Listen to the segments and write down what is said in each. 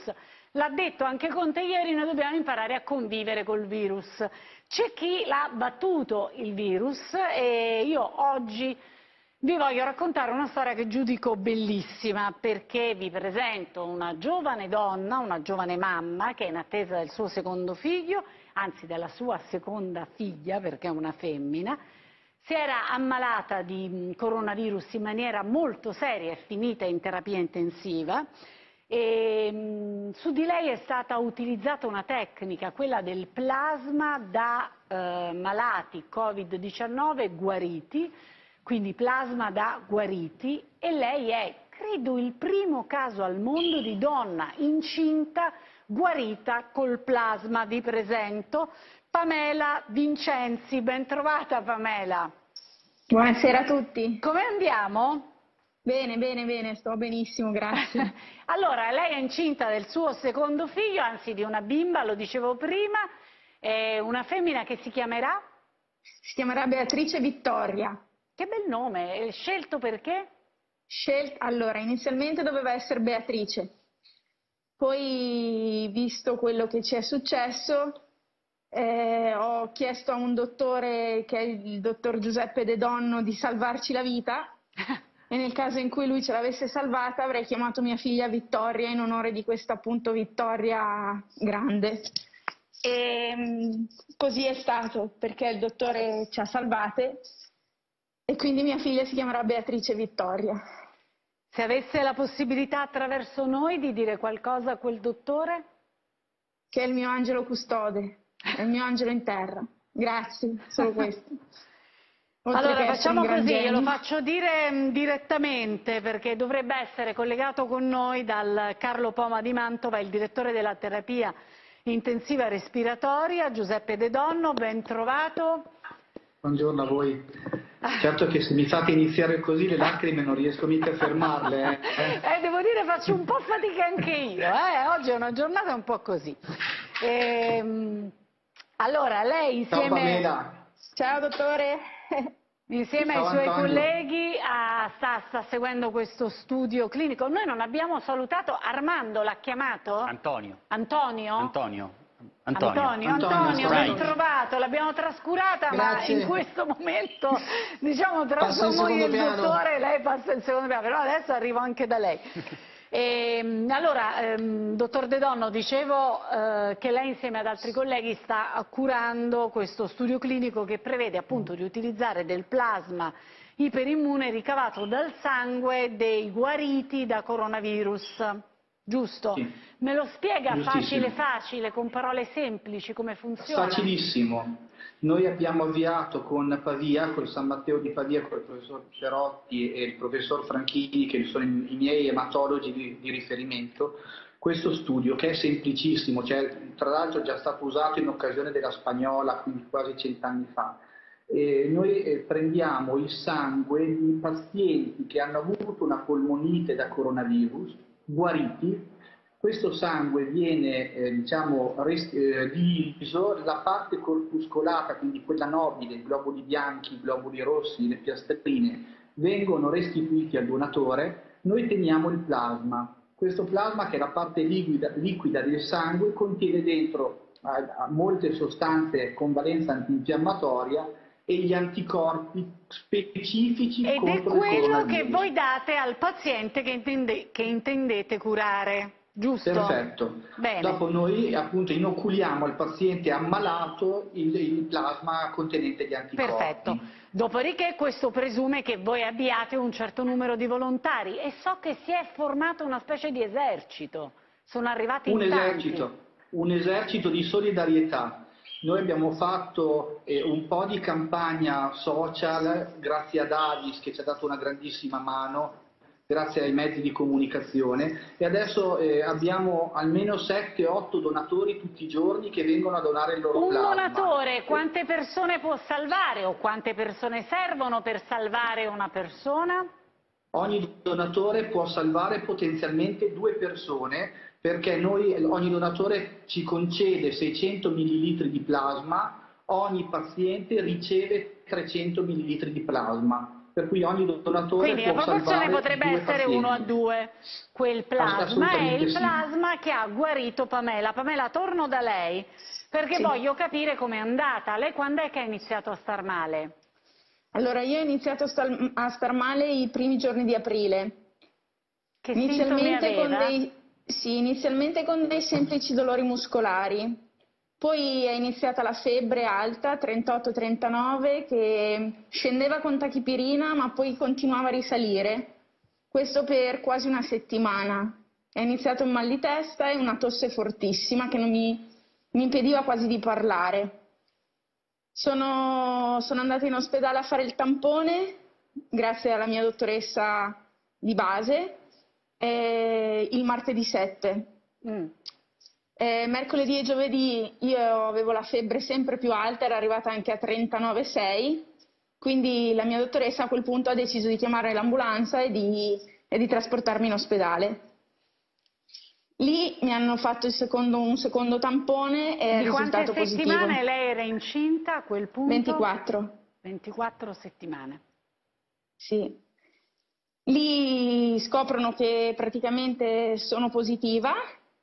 L'ha detto anche Conte ieri, noi dobbiamo imparare a convivere col virus. C'è chi l'ha battuto il virus e io oggi vi voglio raccontare una storia che giudico bellissima, perché vi presento una giovane donna, una giovane mamma che è in attesa del suo secondo figlio, anzi della sua seconda figlia perché è una femmina. Si era ammalata di coronavirus in maniera molto seria, è finita in terapia intensiva. Su di lei è stata utilizzata una tecnica, quella del plasma da malati Covid-19 guariti, quindi plasma da guariti, e lei è, credo, il primo caso al mondo di donna incinta guarita col plasma. Vi presento Pamela Vincenzi. Ben trovata, Pamela. Buonasera a tutti. Come andiamo? Bene, bene, bene, sto benissimo, grazie. Allora, lei è incinta del suo secondo figlio, anzi di una bimba, lo dicevo prima, è una femmina che si chiamerà? Si chiamerà Beatrice Vittoria. Che bel nome, è scelto perché? Allora, inizialmente doveva essere Beatrice, poi visto quello che ci è successo, ho chiesto a un dottore, che è il dottor Giuseppe De Donno, di salvarci la vita. E nel caso in cui lui ce l'avesse salvata avrei chiamato mia figlia Vittoria in onore di questa appunto vittoria grande. E così è stato, perché il dottore ci ha salvate e quindi mia figlia si chiamerà Beatrice Vittoria. Se avesse la possibilità attraverso noi di dire qualcosa a quel dottore? Che è il mio angelo custode, è il mio angelo in terra. Grazie, solo questo. Allora facciamo così, glielo faccio dire direttamente perché dovrebbe essere collegato con noi dal Carlo Poma di Mantova, il direttore della terapia intensiva respiratoria, Giuseppe De Donno, ben trovato. Buongiorno a voi. Certo che se mi fate iniziare così le lacrime non riesco mica a fermarle. Devo dire faccio un po' fatica anche io, oggi è una giornata un po' così. Allora lei insieme... Ciao Pamela. Ciao dottore. Insieme ai suoi colleghi sta seguendo questo studio clinico. Noi non abbiamo salutato Armando, l'ha chiamato? Antonio. Antonio? Antonio, ben trovato, l'abbiamo trascurata. Grazie. Ma in questo momento diciamo tra sua moglie e il dottore lei passa il secondo piano, però adesso arrivo anche da lei. Allora, dottor De Donno, dicevo che lei insieme ad altri colleghi sta curando questo studio clinico che prevede appunto di utilizzare del plasma iperimmune ricavato dal sangue dei guariti da coronavirus, giusto? Sì. Me lo spiega facile, con parole semplici, come funziona? Facilissimo. Noi abbiamo avviato con Pavia, col San Matteo di Pavia, con il professor Cerotti e il professor Franchini, che sono i miei ematologi di riferimento, questo studio che è semplicissimo, cioè, tra l'altro è già stato usato in occasione della Spagnola, quindi quasi 100 anni fa. Noi prendiamo il sangue di pazienti che hanno avuto una polmonite da coronavirus, guariti. Questo sangue viene diviso, la parte corpuscolata, quindi quella nobile, i globuli bianchi, i globuli rossi, le piastrine, vengono restituiti al donatore. Noi teniamo il plasma. Questo plasma, che è la parte liquida del sangue, contiene dentro molte sostanze con valenza antinfiammatoria e gli anticorpi specifici contro il coronavirus. Ed è quello che voi date al paziente che intendete curare. Giusto? Perfetto. Bene. Dopo noi appunto inoculiamo al paziente ammalato il plasma contenente gli anticorpi. Perfetto. Dopodiché questo presume che voi abbiate un certo numero di volontari e so che si è formato una specie di esercito. Sono arrivati in tanti. Un esercito di solidarietà. Noi abbiamo fatto un po' di campagna social grazie ad Adis, che ci ha dato una grandissima mano, grazie ai mezzi di comunicazione, e adesso abbiamo almeno 7-8 donatori tutti i giorni che vengono a donare il loro plasma. Un donatore quante persone può salvare o quante persone servono per salvare una persona? Ogni donatore può salvare potenzialmente 2 persone, perché ogni donatore ci concede 600 ml di plasma, ogni paziente riceve 300 ml di plasma. per cui ogni donatore quindi la può proporzione salvare potrebbe 2 essere pazienti. 1 a 2. Quel plasma è Assolutamente il sì. plasma che ha guarito Pamela. Pamela, torno da lei perché Sì. voglio capire com'è andata. Lei quando è che ha iniziato a star male? Allora, io ho iniziato a star male i primi giorni di aprile. Che sintomi aveva? Inizialmente con dei semplici dolori muscolari, poi è iniziata la febbre alta, 38-39, che scendeva con tachipirina ma poi continuava a risalire, questo per quasi una settimana. È iniziato un mal di testa e una tosse fortissima che non mi impediva quasi di parlare. Sono andata in ospedale a fare il tampone, grazie alla mia dottoressa di base, il martedì 7. Mercoledì e giovedì io avevo la febbre sempre più alta, era arrivata anche a 39,6, quindi la mia dottoressa a quel punto ha deciso di chiamare l'ambulanza e di trasportarmi in ospedale. Lì mi hanno fatto un secondo tampone e è risultato positivo. Di quante settimane lei era incinta a quel punto? 24. 24 settimane. Sì. Lì scoprono che praticamente sono positiva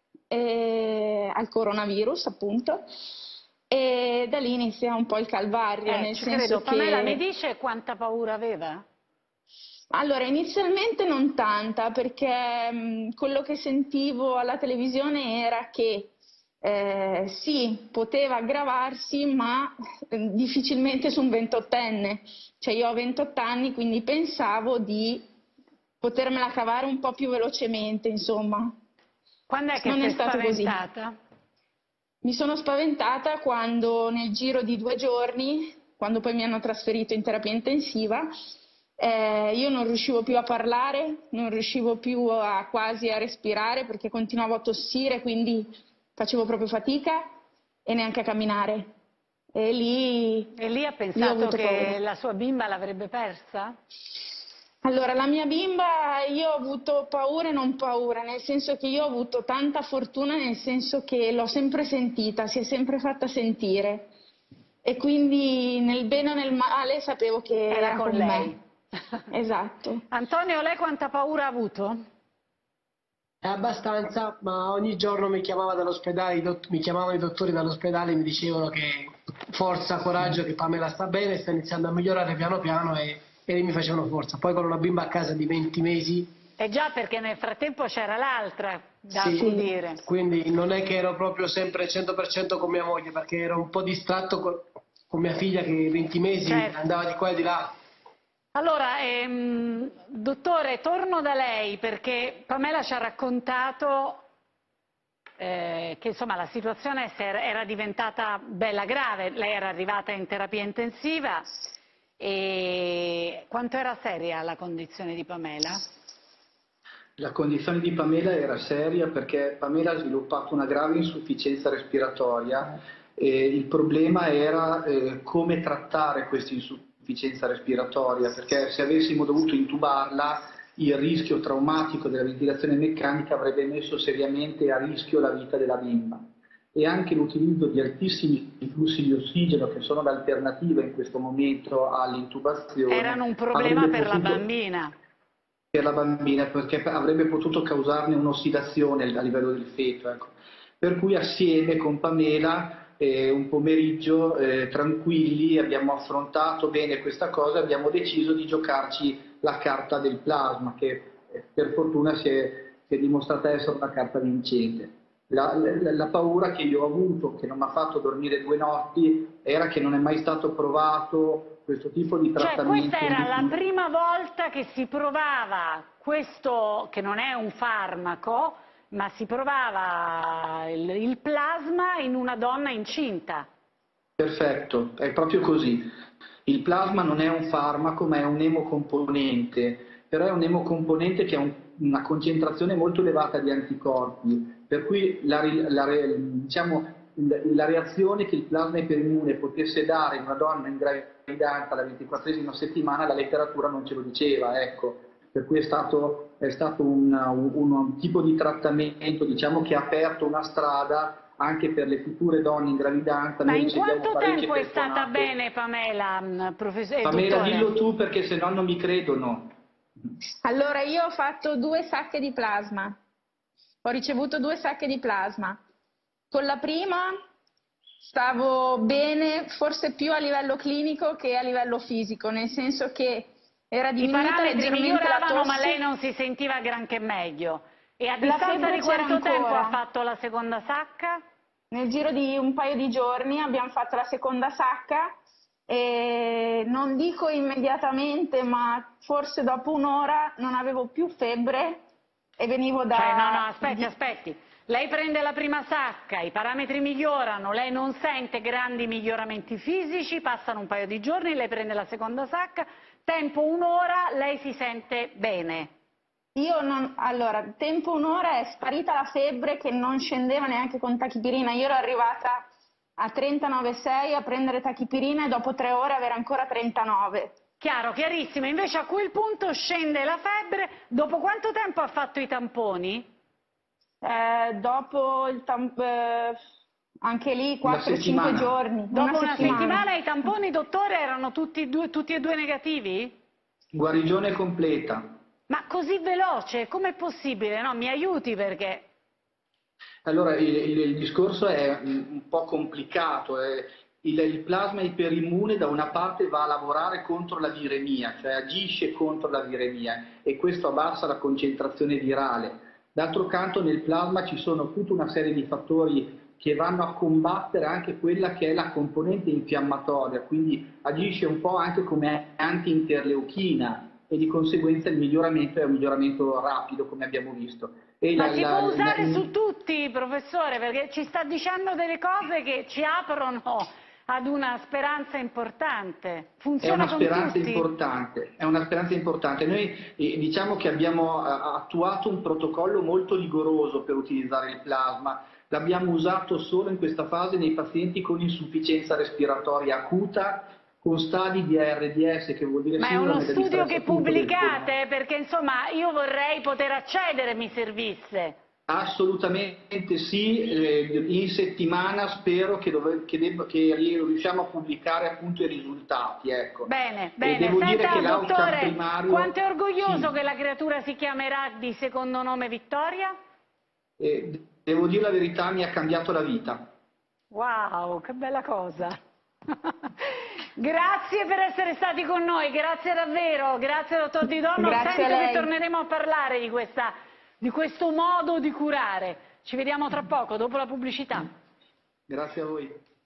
al coronavirus, appunto, e da lì inizia un po' il calvario, nel ci senso credo. che... Pamela, mi dice quanta paura aveva? Allora, inizialmente non tanta, perché quello che sentivo alla televisione era che sì, poteva aggravarsi, ma difficilmente su un 28enne. Cioè io ho 28 anni, quindi pensavo di potermela cavare un po' più velocemente, insomma. Quando è che Non sei è stato spaventata? così. Mi sono spaventata quando nel giro di 2 giorni, quando poi mi hanno trasferito in terapia intensiva, io non riuscivo più a parlare, non riuscivo più quasi a respirare perché continuavo a tossire, quindi facevo proprio fatica e neanche a camminare. E lì ha ho pensato avuto che paura. la sua bimba l'avrebbe persa? Allora, la mia bimba, io ho avuto paura e non paura, nel senso che io ho avuto tanta fortuna, nel senso che l'ho sempre sentita, si è sempre fatta sentire e quindi nel bene o nel male sapevo che Era era con con lei. me. Esatto. Antonio, lei quanta paura ha avuto? Abbastanza, ma ogni giorno mi chiamava dall'ospedale, mi chiamavano i dottori dall'ospedale e mi dicevano che forza, coraggio, che Pamela sta bene, sta iniziando a migliorare piano piano e mi facevano forza. Poi con una bimba a casa di 20 mesi... Già, perché nel frattempo c'era l'altra da sì, accudire. quindi non è che ero proprio sempre 100% con mia moglie, perché ero un po' distratto con mia figlia che 20 mesi andava di qua e di là. Allora, dottore, torno da lei perché Pamela ci ha raccontato che insomma la situazione era diventata bella grave, lei era arrivata in terapia intensiva e quanto era seria la condizione di Pamela? La condizione di Pamela era seria perché Pamela ha sviluppato una grave insufficienza respiratoria e il problema era come trattare questa insufficienza respiratoria, perché se avessimo dovuto intubarla il rischio traumatico della ventilazione meccanica avrebbe messo seriamente a rischio la vita della bimba. E anche l'utilizzo di altissimi flussi di ossigeno, che sono l'alternativa in questo momento all'intubazione, erano un problema per la bambina. Per la bambina, perché avrebbe potuto causarne un'ossidazione a livello del feto. Ecco. Per cui assieme con Pamela un pomeriggio tranquilli abbiamo affrontato bene questa cosa, abbiamo deciso di giocarci la carta del plasma, che per fortuna si è dimostrata essere una carta vincente. La paura che io ho avuto, che non mi ha fatto dormire 2 notti, era che non è mai stato provato questo tipo di trattamento. Cioè questa era la prima volta che si provava questo, che non è un farmaco, ma si provava il plasma in una donna incinta. Perfetto, è proprio così. Il plasma non è un farmaco, ma è un emocomponente, però è un emocomponente che ha una concentrazione molto elevata di anticorpi, per cui diciamo, la reazione che il plasma iperimune potesse dare in una donna in gravidanza alla 24esima settimana, la letteratura non ce lo diceva, ecco. Per cui è stato un tipo di trattamento, diciamo, che ha aperto una strada anche per le future donne in gravidanza. Ma noi in riceviamo quanto parecchie tempo è stata telefonate. bene Pamela, professore? Pamela, Dottore? dillo tu perché se no non mi credono. Allora, io ho fatto 2 sacche di plasma. Ho ricevuto 2 sacche di plasma. Con la prima stavo bene, forse più a livello clinico che a livello fisico, nel senso che era I diminuita parametri leggermente la miglioravano, ma tosse. lei non si sentiva granché meglio. E a La distanza febbre di c'era quanto tempo ancora. ha fatto la seconda sacca? Nel giro di un paio di giorni abbiamo fatto la seconda sacca e non dico immediatamente, ma forse dopo un'ora non avevo più febbre e venivo da... Cioè, no, aspetti. Lei prende la prima sacca, i parametri migliorano, lei non sente grandi miglioramenti fisici, passano un paio di giorni, lei prende la seconda sacca, tempo un'ora, lei si sente bene. Io non... Allora, tempo un'ora è sparita la febbre che non scendeva neanche con tachipirina. Io ero arrivata a 39,6 a prendere tachipirina e dopo 3 ore avere ancora 39. Chiaro, chiarissimo. Invece a quel punto scende la febbre. Dopo quanto tempo ha fatto i tamponi? Dopo anche lì 4-5 giorni. Dopo una settimana i tamponi, dottore, erano tutti e due negativi? Guarigione completa. Ma così veloce, com'è possibile? No, mi aiuti perché... Allora, il discorso è un po' complicato. Il plasma iperimmune da una parte va a lavorare contro la viremia, cioè agisce contro la viremia e questo abbassa la concentrazione virale. D'altro canto nel plasma ci sono tutta una serie di fattori che vanno a combattere anche quella che è la componente infiammatoria, quindi agisce un po' anche come anti-interleuchina e di conseguenza il miglioramento è un miglioramento rapido, come abbiamo visto. Ma si può usare su tutti, professore, perché ci sta dicendo delle cose che ci aprono ad una speranza importante. Funziona con tutti? È una speranza importante. Noi diciamo che abbiamo attuato un protocollo molto rigoroso per utilizzare il plasma. L'abbiamo usato solo in questa fase nei pazienti con insufficienza respiratoria acuta, con stadi di ARDS, che vuol dire... Ma è uno studio che pubblicate? Perché insomma io vorrei poter accedere, mi servisse. Assolutamente sì, in settimana spero che riusciamo a pubblicare appunto i risultati. Ecco. Bene, devo senta dire che dottore, primario, quanto è orgoglioso sì, che la creatura si chiamerà di secondo nome Vittoria? Devo dire la verità, mi ha cambiato la vita. Wow, che bella cosa! Grazie per essere stati con noi, grazie davvero, grazie dottor Di Donno, sento che torneremo a parlare di questo modo di curare. Ci vediamo tra poco, dopo la pubblicità. Grazie a voi.